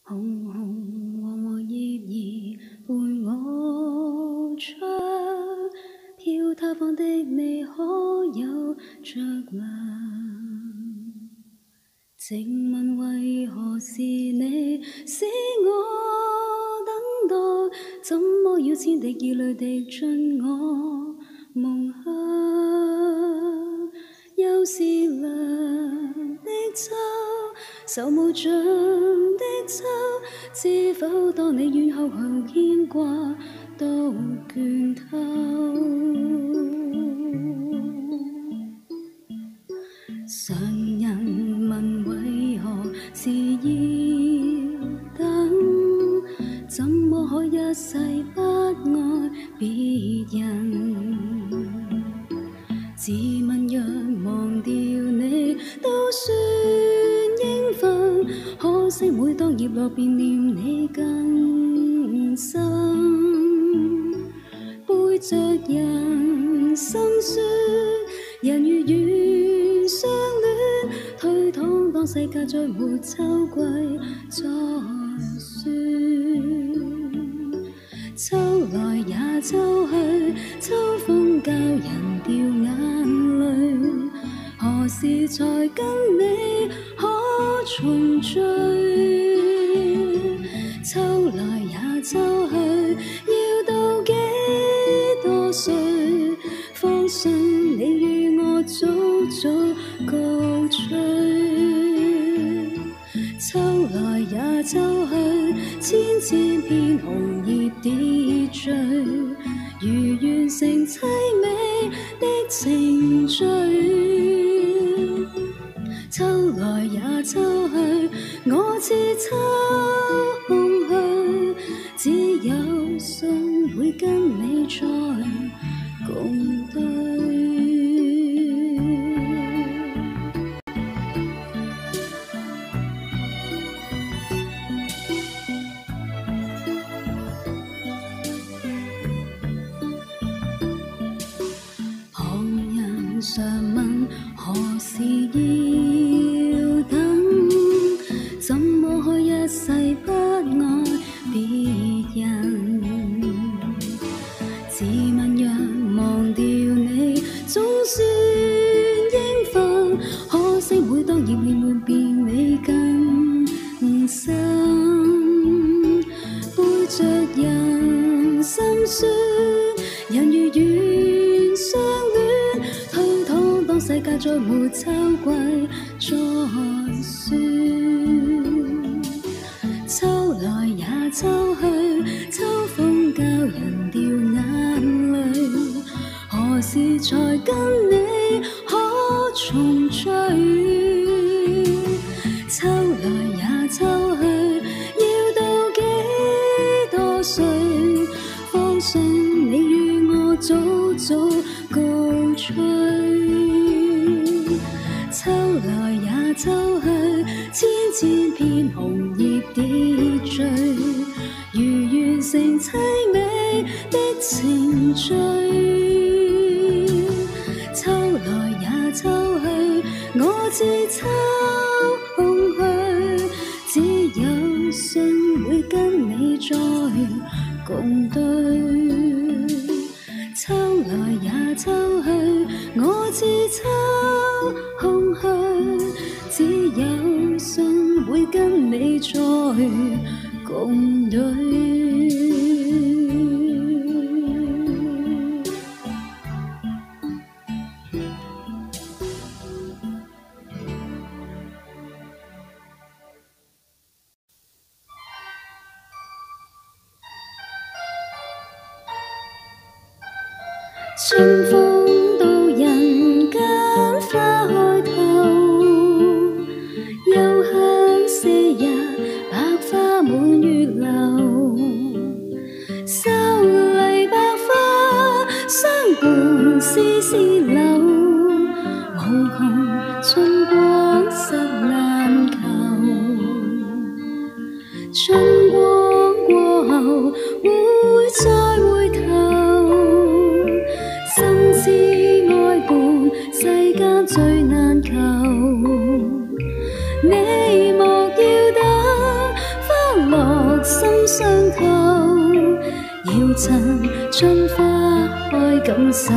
红红黄黄叶儿伴我唱，飘他方的你可有着凉？静问为何是你使我等待？怎么要千滴热泪滴进我梦乡？又是凉的秋，愁无尽的秋，知否当你远后后牵挂都倦透。常人问为何是要等？怎么可一世不爱别人？自问若忘掉你都算应份，可惜每當葉落便念你更深，背着人心酸，人如願相戀，推搪當世界再沒秋季再算。秋來也秋去，秋風教人掉眼淚，何時才跟你可重聚？秋來也秋去，要到幾多歲，方信你與我早早告吹？秋來也秋去，千千片紅葉跌墜，如完成凄美的程序。秋來也秋去，我似秋空虛，只有信會跟你再共對。常問何時要等？怎麼可一世不愛別人？自問若忘掉你，總算應份。可惜每當葉連沒變，你更深，背着人心酸，人如願相戀。世界再沒秋季再算，秋來也秋去，秋風教人掉眼淚，何時才跟你可重聚？秋來也秋去，要到幾多歲，方信你與我早早告吹？秋來也秋去，千千片紅葉跌墜，如完成凄美的程序。秋來也秋去，我似秋空虛，只有信會跟你再共對。秋來也秋去，我似秋空虛，只有信會跟你再共對。春風到人間花開頭，又向四日白花滿月樓，秀麗百花相伴絲絲柳，無窮春光實難求。春光過後會再回頭，心知愛伴世間最難求。你莫要等，花相透，要趁春花开感受，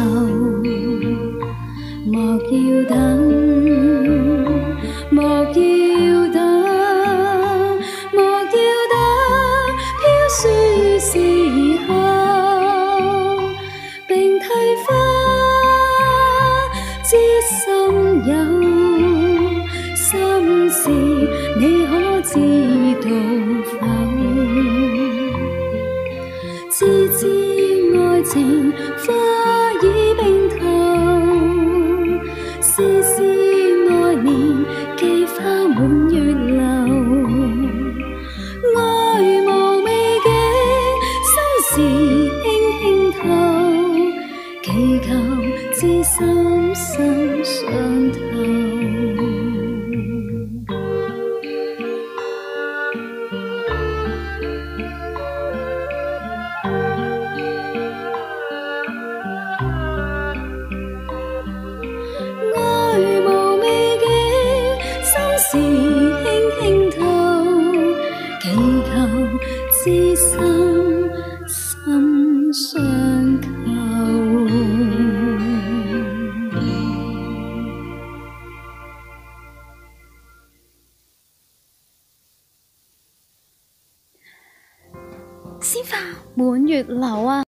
莫要等，莫要等，莫要等，飘雪时候，并蒂花知心友，心事你可知道否？自知爱情花已冰透，丝丝爱念寄花满月楼。爱无未竟，心事轻轻透，祈求知心心相透。爱无未竟，心事轻轻透，祈求知心心相扣。 鮮花滿月樓啊！